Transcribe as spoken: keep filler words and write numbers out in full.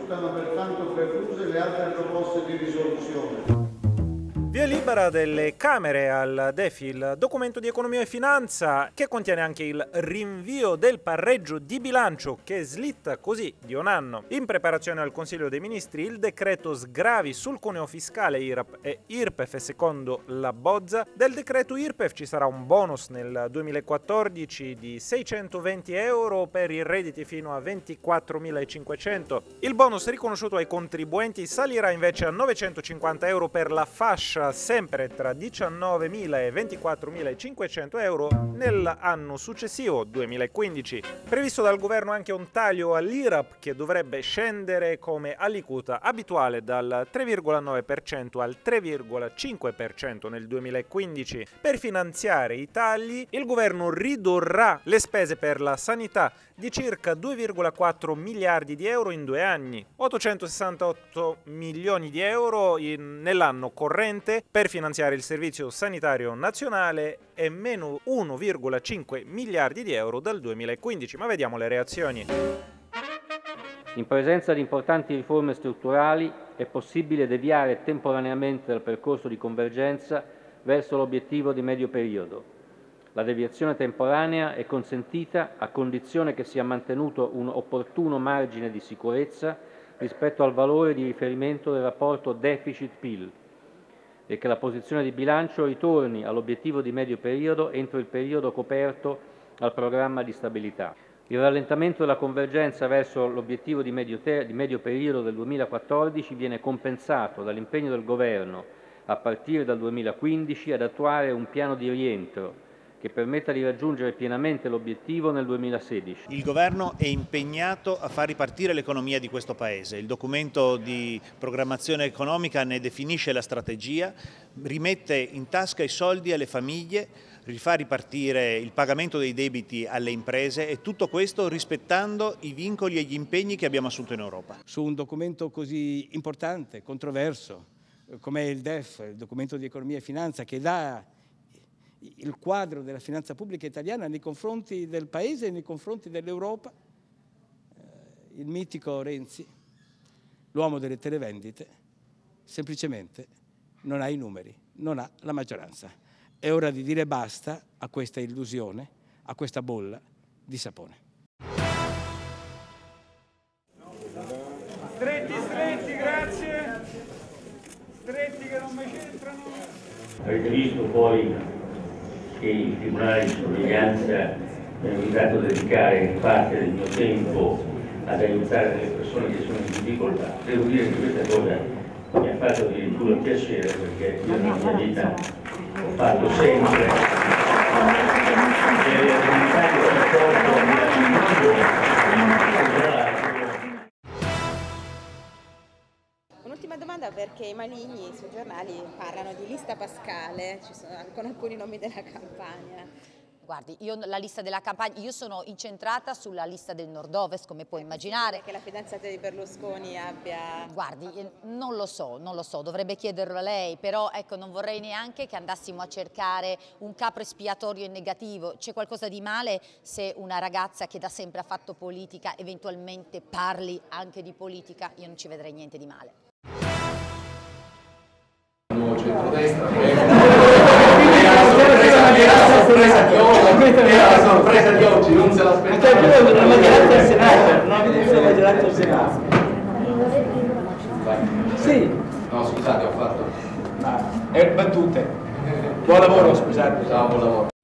risultano pertanto precluse le altre proposte di risoluzione. Via libera delle Camere al D E F, il documento di economia e finanza che contiene anche il rinvio del pareggio di bilancio che slitta così di un anno. In preparazione al Consiglio dei Ministri il decreto sgravi sul cuneo fiscale I R A P e I R P E F e secondo la bozza. Del decreto I R P E F ci sarà un bonus nel duemilaquattordici di seicentoventi euro per i redditi fino a ventiquattromilacinquecento. Il bonus riconosciuto ai contribuenti salirà invece a novecentocinquanta euro per la fascia sempre tra diciannovemila e ventiquattromilacinquecento euro nell'anno successivo duemilaquindici. Previsto dal governo anche un taglio all'I R A P che dovrebbe scendere come aliquota abituale dal tre virgola nove per cento al tre virgola cinque per cento nel duemilaquindici. Per finanziare i tagli il governo ridurrà le spese per la sanità di circa due virgola quattro miliardi di euro in due anni, ottocentosessantotto milioni di euro in, nell'anno corrente per finanziare il servizio sanitario nazionale e meno uno virgola cinque miliardi di euro dal duemilaquindici. Ma vediamo le reazioni. In presenza di importanti riforme strutturali è possibile deviare temporaneamente dal percorso di convergenza verso l'obiettivo di medio periodo. La deviazione temporanea è consentita a condizione che sia mantenuto un opportuno margine di sicurezza rispetto al valore di riferimento del rapporto deficit-P I L e che la posizione di bilancio ritorni all'obiettivo di medio periodo entro il periodo coperto al programma di stabilità. Il rallentamento della convergenza verso l'obiettivo di medio, di medio periodo del duemilaquattordici viene compensato dall'impegno del Governo a partire dal duemilaquindici ad attuare un piano di rientro che permetta di raggiungere pienamente l'obiettivo nel duemilasedici. Il Governo è impegnato a far ripartire l'economia di questo Paese. Il documento di programmazione economica ne definisce la strategia, rimette in tasca i soldi alle famiglie, rifà ripartire il pagamento dei debiti alle imprese e tutto questo rispettando i vincoli e gli impegni che abbiamo assunto in Europa. Su un documento così importante, controverso, come il D E F, il documento di economia e finanza, che dà il quadro della finanza pubblica italiana nei confronti del Paese e nei confronti dell'Europa, eh, il mitico Renzi, l'uomo delle televendite, semplicemente non ha i numeri, non ha la maggioranza. È ora di dire basta a questa illusione, a questa bolla di sapone. Stretti, stretti, grazie. Stretti che non mi centrano. Avete visto poi che il Tribunale di sorveglianza mi ha invitato a dedicare parte del mio tempo ad aiutare le persone che sono in difficoltà. Devo dire che questa cosa mi ha fatto addirittura piacere perché io nella mia vita ho fatto sempre Un'ultima domanda, perché i maligni sui giornali parlano di lista pascale, ci sono con alcuni nomi della campagna. Guardi, io la lista della campagna, io sono incentrata sulla lista del nord-ovest, come puoi immaginare. Che la fidanzata di Berlusconi abbia... Guardi, non lo so, non lo so, dovrebbe chiederlo a lei, però ecco, non vorrei neanche che andassimo a cercare un capro espiatorio in negativo. C'è qualcosa di male se una ragazza che da sempre ha fatto politica eventualmente parli anche di politica? Io non ci vedrei niente di male. Centrodestra, sorpresa di oggi, era la sorpresa di oggi, non se l'aspettavo. La maggioranza del Senato, non la maggioranza del Senato. Sì. No, scusate, ho fatto. Ah, battute. Buon lavoro, scusate. Ciao, buon lavoro.